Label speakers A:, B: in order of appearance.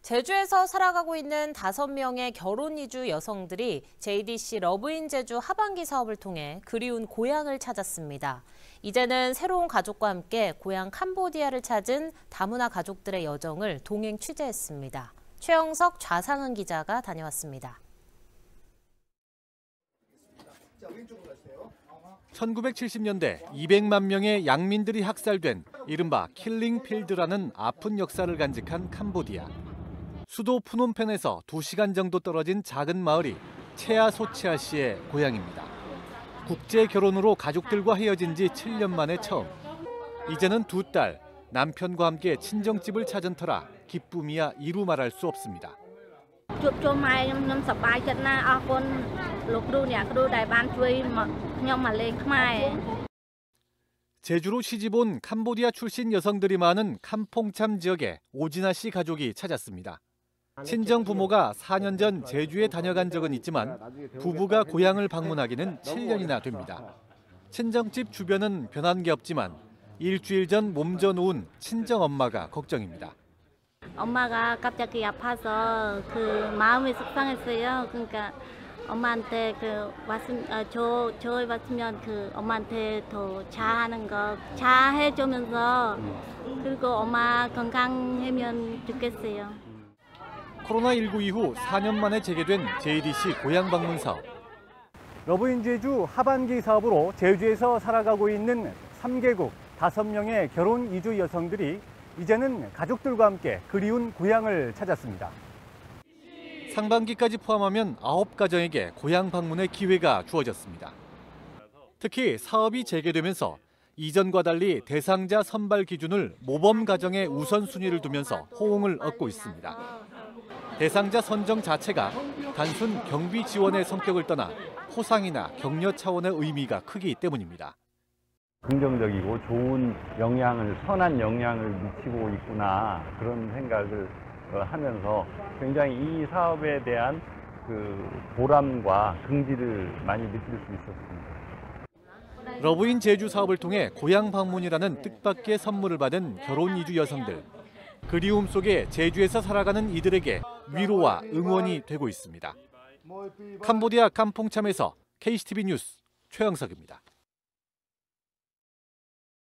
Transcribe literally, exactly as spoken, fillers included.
A: 제주에서 살아가고 있는 다섯 명의 결혼 이주 여성들이 제이디씨 러브인 제주 하반기 사업을 통해 그리운 고향을 찾았습니다. 이제는 새로운 가족과 함께 고향 캄보디아를 찾은 다문화 가족들의 여정을 동행 취재했습니다. 최영석, 좌상은 기자가 다녀왔습니다.
B: 천구백칠십 년대 이백만 명의 양민들이 학살된 이른바 킬링필드라는 아픈 역사를 간직한 캄보디아. 수도 푸놈펜에서 두 시간 정도 떨어진 작은 마을이 체아 소치아 씨의 고향입니다. 국제 결혼으로 가족들과 헤어진 지 칠 년 만에 처음. 이제는 두 딸, 남편과 함께 친정집을 찾은 터라 기쁨이야 이루 말할 수 없습니다. 제주로 시집온 캄보디아 출신 여성들이 많은 캄퐁참 지역에 오진아 씨 가족이 찾았습니다. 친정 부모가 사 년 전 제주에 다녀간 적은 있지만 부부가 고향을 방문하기는 칠 년이나 됩니다. 친정집 주변은 변한 게 없지만 일주일 전 몸져 놓은 친정 엄마가 걱정입니다.
C: 엄마가 갑자기 아파서 그 마음이 속상했어요. 그러니까 엄마한테 그 왔으면 어, 저 저희 왔으면 그 엄마한테 더 잘하는 거 잘해주면서 그리고 엄마 건강하면 좋겠어요.
B: 코로나십구 이후 사 년 만에 재개된 제이디씨 고향 방문 사업.
D: 러브인 제주 하반기 사업으로 제주에서 살아가고 있는 삼 개국 다섯 명의 결혼 이주 여성들이 이제는 가족들과 함께 그리운 고향을 찾았습니다.
B: 상반기까지 포함하면 아홉 가정에게 고향 방문의 기회가 주어졌습니다. 특히 사업이 재개되면서 이전과 달리 대상자 선발 기준을 모범 가정에 우선순위를 두면서 호응을 얻고 있습니다. 대상자 선정 자체가 단순 경비 지원의 성격을 떠나 포상이나 격려 차원의 의미가 크기 때문입니다.
E: 긍정적이고 좋은 영향을, 선한 영향을 미치고 있구나 그런 생각을 하면서 굉장히 이 사업에 대한 그 보람과 긍지를 많이 느낄 수 있었습니다.
B: 러브인 제주 사업을 통해 고향 방문이라는 뜻밖의 선물을 받은 결혼 이주 여성들. 그리움 속에 제주에서 살아가는 이들에게 위로와 응원이 되고 있습니다. 캄보디아 캄퐁참에서 케이씨티비 뉴스 최영석입니다.